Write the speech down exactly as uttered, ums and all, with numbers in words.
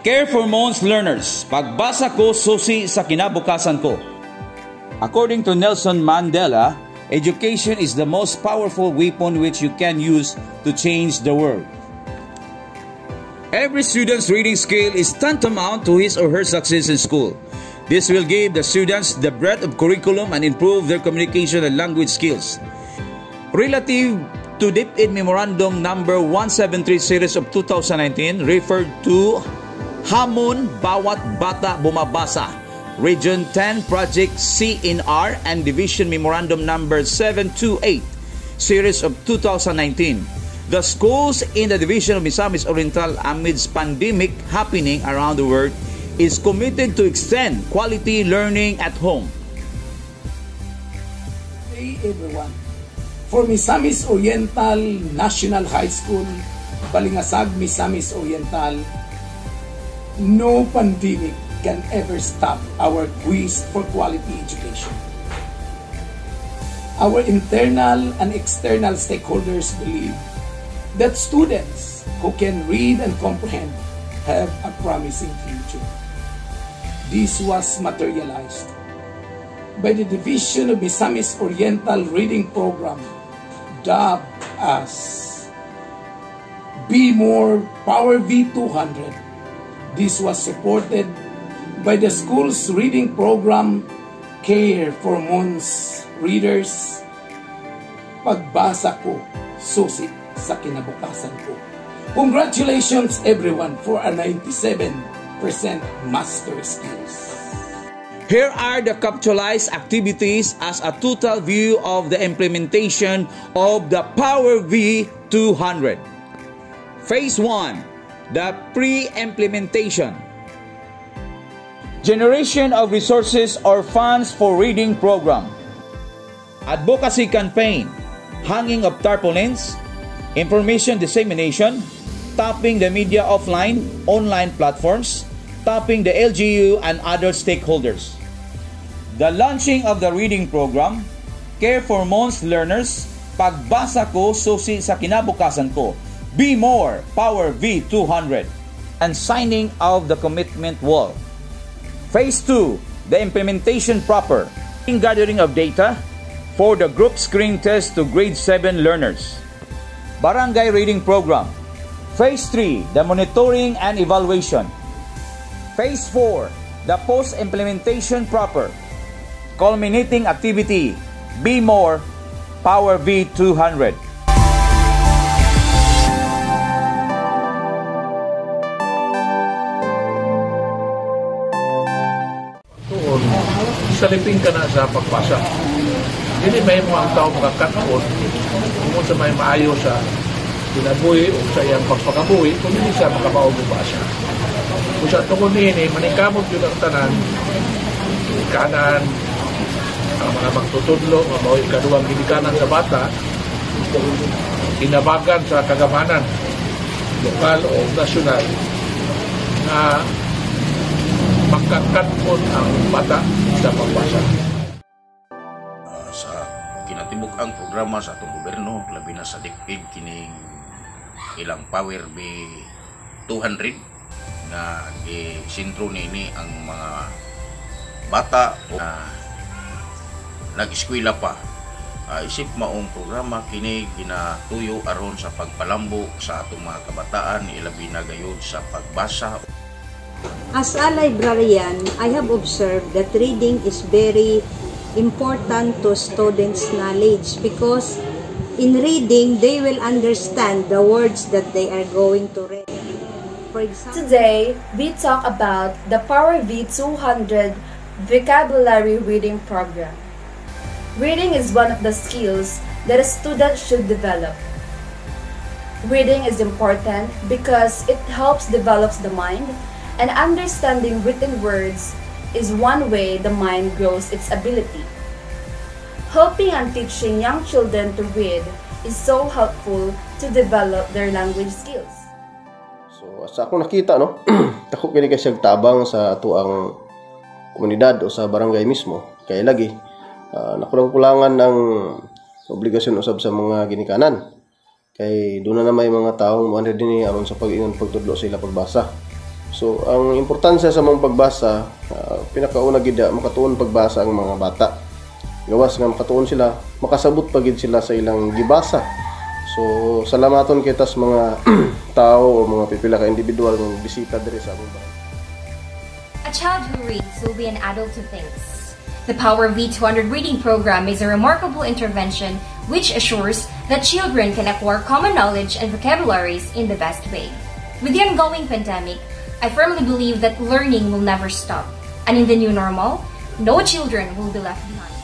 Care for Mons learners, pagbasa ko susi sa kinabukasan ko. According to Nelson Mandela, education is the most powerful weapon which you can use to change the world. Every student's reading skill is tantamount to his or her success in school. This will give the students the breadth of curriculum and improve their communication and language skills. Relative to DepEd Memorandum Number one seventy-three Series of two thousand nineteen referred to Hamon Bawat Bata Bumabasa, Region ten Project C N R and Division Memorandum Number seven twenty-eight Series of two thousand nineteen. The schools in the Division of Misamis Oriental amidst pandemic happening around the world is committed to extend quality learning at home. Hey everyone, for Misamis Oriental National High School, Balingasag, Misamis Oriental, no pandemic can ever stop our quest for quality education. Our internal and external stakeholders believe that students who can read and comprehend have a promising future. This was materialized by the Division of Misamis Oriental Reading Program, dubbed as Be More Power V two hundred. This was supported by the school's reading program, Care for Mons Readers, Pagbasa ko susi sa kinabukasan ko. Congratulations everyone for a ninety-seven percent master skills. Here are the capitalized activities as a total view of the implementation of the Power V two hundred. Phase one, the pre-implementation. Generation of resources or funds for reading program. Advocacy campaign, hanging of tarpaulins, information dissemination, tapping the media offline, online platforms, tapping the L G U and other stakeholders. The launching of the reading program, Care for Mons learners, pagbasa ko susi sa kinabukasan ko, Be More Power V two hundred, and signing of the commitment wall. Phase two, the implementation proper, gathering of data for the group screen test to grade seven learners. Barangay Reading Program. Phase three, the monitoring and evaluation. Phase four, the post-implementation proper. Culminating activity, Be More, Power V two hundred. Tuon, salipin ka na sa pagbasa. Hindi may mga tao makakakon kung sa may maayo sa kinabuhi o sa iyang pagpakabuhi kung hindi siya makapaubasa. Kung sa tukon ini, manikamot yun ang tanan, kanan, ang mga magtutudlo, ang mga ikaduang ginikanan sa bata, inabagan sa kagamanan, lokal o nasyonal, na magkakatkon ang bata sa pagbasa. Sa kinatibuk ang programa sa atong gobyerno, labi na sa DepEd kining ilang Power V two hundred na isintro nini ang mga bata o na nag-eskwela pa. Uh, isip maong programa kini ginatuyo aron sa pagpalambo sa atong mga kabataan, ilabi na gayud sa pagbasa. As a librarian, I have observed that reading is very important to students' knowledge because in reading, they will understand the words that they are going to read. For example, today, we talk about the Power V two hundred Vocabulary Reading Program. Reading is one of the skills that a student should develop. Reading is important because it helps develop the mind, and understanding written words is one way the mind grows its ability. Helping and teaching young children to read is so helpful to develop their language skills. So, sa akong nakita, no, tako kini kay siyang tabang sa ato ang komunidad o sa barangay mismo. Kaya lagi, uh, nakulang-kulangan ng obligasyon usab sa mga ginikanan. Kay doon na may mga taong mo din aron sa pag-ingon pagtudlo sila pagbasa. So, ang importansya sa mga pagbasa, uh, pinakauna gida, makatuon pagbasa ang mga bata. Gawas nga makatuon sila, makasabot pagid sila sa ilang gibasa. So, salamaton kita sa mga tao o mga pipila ka individual ng bisita diri sa among bahay. A child who reads will be an adult who thinks. The Power V two hundred reading program is a remarkable intervention which assures that children can acquire common knowledge and vocabularies in the best way. With the ongoing pandemic, I firmly believe that learning will never stop, and in the new normal, no children will be left behind.